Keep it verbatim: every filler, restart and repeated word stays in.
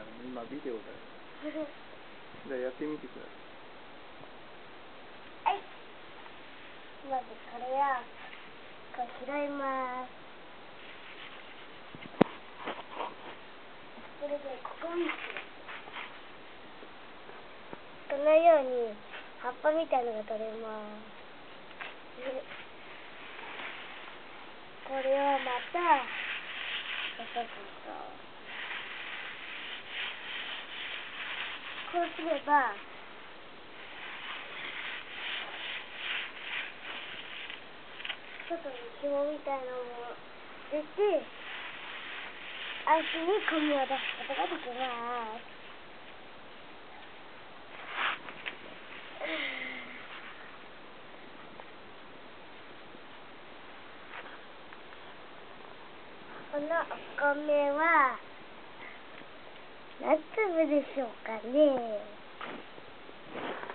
よ。今ビデオだよ。じゃあやってみてください。はい。まずこれをこう拾います。それでここにこのように葉っぱみたいのが取れます。これをまたこそこそこうすれば外に紐みたいなのも出て安心にゴミを出すことができます。このお米は何粒でしょうかね。